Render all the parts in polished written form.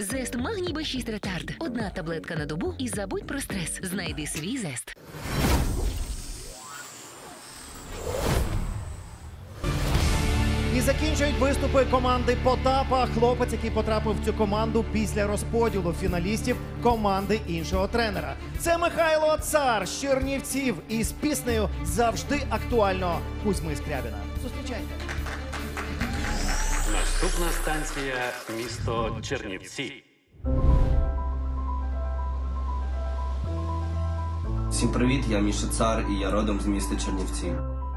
Зест Магній Б6 Ретард. Одна таблетка на добу і забудь про стрес. Знайди свій Зест. І закінчують виступи команди Потапа. Хлопець, який потрапив в цю команду після розподілу фіналістів команди іншого тренера. Це Михайло Цар з Чернівців із піснею «Завжди актуально» Кузьми Скрябіна. Зустрічайте. Наступна станція – місто Чернівці. Всім привіт, я Міша Цар і я родом з міста Чернівці.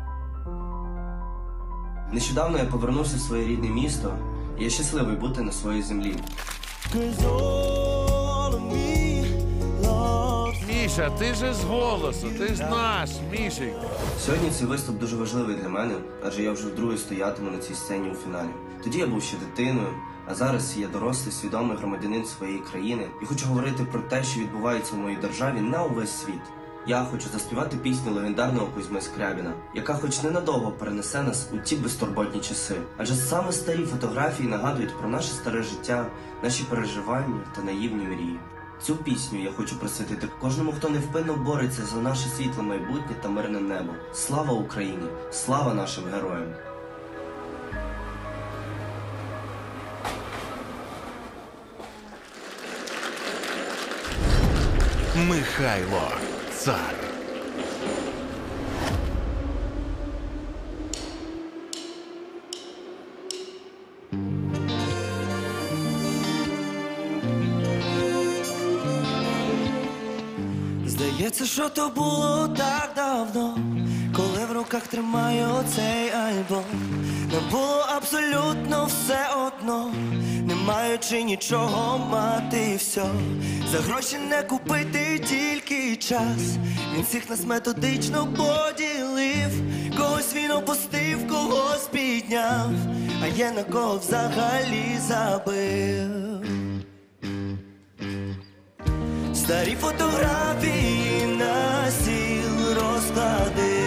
Нещодавно я повернувся в своє рідне місто, і я щасливий бути на своїй землі. Міша, ти ж з голосу, ти ж наш, Мішик. Сьогодні цей виступ дуже важливий для мене, адже я вже вдруге стоятиму на цій сцені у фіналі. Тоді я був ще дитиною, а зараз я дорослий, свідомий громадянин своєї країни і хочу говорити про те, що відбувається в моїй державі на увесь світ. Я хочу заспівати пісню легендарного Кузьми Скрябіна, яка хоч ненадовго перенесе нас у ті безтурботні часи. Адже саме старі фотографії нагадують про наше старе життя, наші переживання та наївні мрії. Цю пісню я хочу присвятити кожному, хто невпинно бореться за наше світле майбутнє та мирне небо. Слава Україні! Слава нашим героям! Михайло Цар. Здається, що то було так давно, коли в руках тримаю цей альбом. Нам було абсолютно все одно, не маючи нічого мати і все. За гроші не купити тільки час. Він всіх нас методично поділив. Когось він опустив, когось підняв, а є на кого взагалі забив. Старі фотографії на стіл розклади,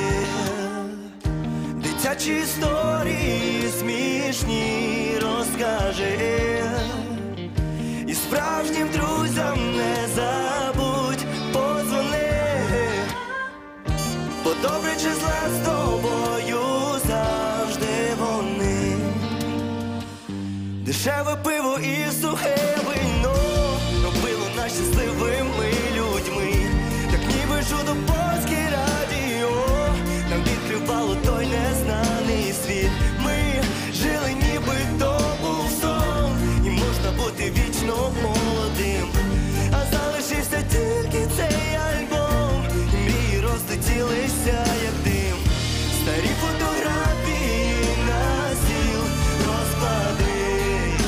дитячі історії смішні розкажи, і справжнім друзям не забудь подзвони, бо добре чи зле з тобою завжди вони. Дешеве пиво і сухе вино робило нас щасливими людьми, як ніби чудо польське радіо нам відкривало той незнаний світ. Ми жили, ніби то був сон, і можна бути вічно молодим. А залишився тільки цей альбом, і мрії розлетілися, як дим. Старі фотографії на стіл розклади,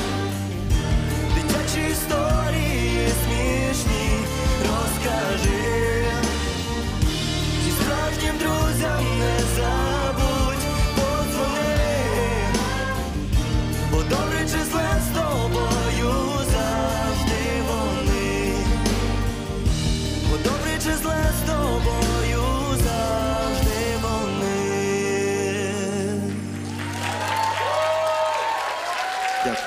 дитячі історії смішні розкажи, і справжнім друзям не забудь подзвони, бо добре чи зле з тобою завжди вони, бо добре чи зле з тобою завжди вони. Дякую.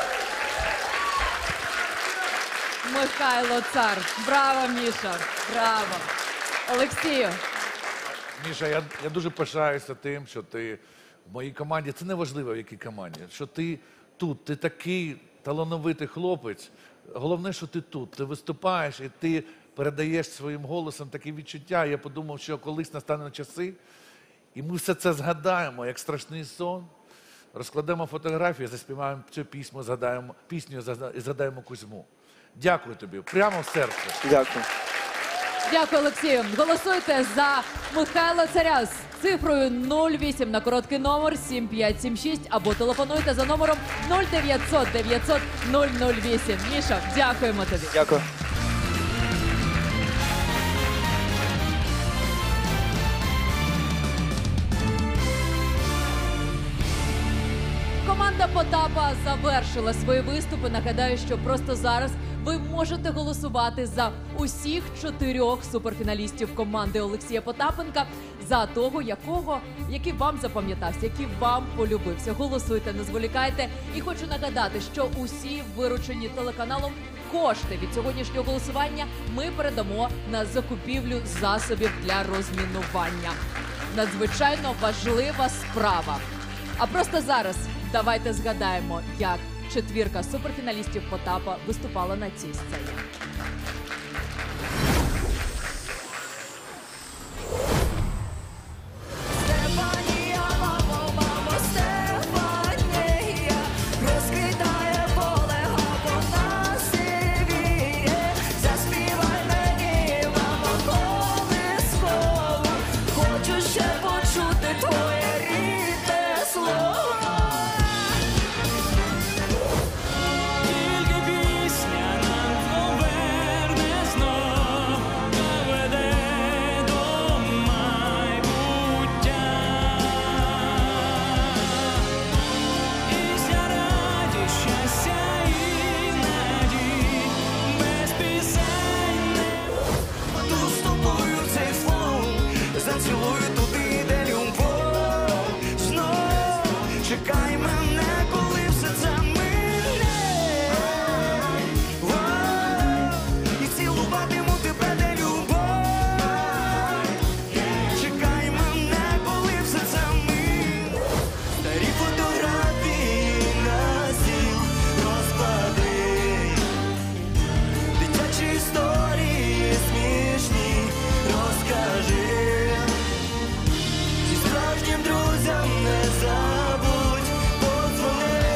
Михайло Цар. Браво, Міша. Браво. Олексію. Міша, я дуже пишаюся тим, що ти в моїй команді, це не важливо, в якій команді, що ти тут, ти такий талановитий хлопець. Головне, що ти тут, ти виступаєш і ти передаєш своїм голосом такі відчуття. Я подумав, що колись настане часи, і ми все це згадаємо, як страшний сон. Розкладемо фотографії, заспіваємо цю пісню і згадаємо Кузьму. Дякую тобі, прямо в серце. Дякую. Дякую, Олексію. Голосуйте за Михайла Царя з цифрою 08 на короткий номер 7576 або телефонуйте за номером 0900 900 008. Міша, дякуємо тобі. Дякую. Команда Потапа завершила свої виступи. Нагадаю, що просто зараз ви можете голосувати за усіх 4 суперфіналістів команди Олексія Потапенка, за того, який вам запам'ятався, який вам полюбився. Голосуйте, не зволікайте. І хочу нагадати, що усі виручені телеканалом кошти від сьогоднішнього голосування ми передамо на закупівлю засобів для розмінування. Надзвичайно важлива справа. А просто зараз давайте згадаємо, як четвірка суперфіналістів Потапа виступала на цій сцені. Стефанія, мамо, мамо, Стефанія, розквітає поле, вона сивіє. Заспівай мені, мамо, колискову, хочу ще почути твоє рідне слово. Тільки пісня нам поверне знов, доведе до майбуття. Пісня раді, щастя і надій, без пісень не буду з тобою цей флоу, зацілую туди, де любов. Знов чекай мене, коли все це мине. І цілуватиму тебе, де любов. Чекай мене, коли все це мине. Старі фотографії на стіл розклади, дитячі історії смішні розкажи. Зі справжнім друзям не забудь подзвони,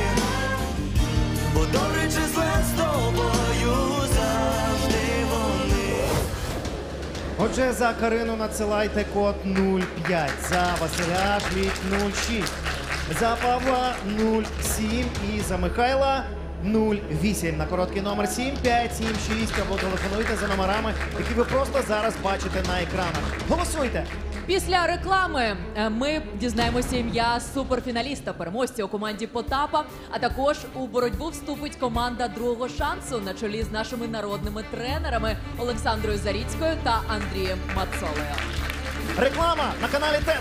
бо добре чи зле з тобою завжди вони. Отже, за Карину надсилайте код 05, за Василя шліть 06, за Павла 07 і за Михайла 08. На короткий номер 7576 або телефонуйте за номерами, які ви просто зараз бачите на екранах. Голосуйте! Після реклами ми дізнаємося ім'я суперфіналіста, переможця у команді Потапа, а також у боротьбу вступить команда другого шансу на чолі з нашими народними тренерами Олександрою Заріцькою та Андрієм Мацолею. Реклама на каналі ТЕН.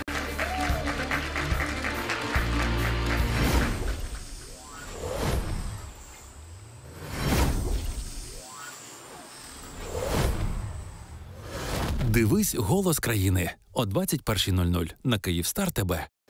Дивись «Голос країни» о 21:00 на Київстар ТБ.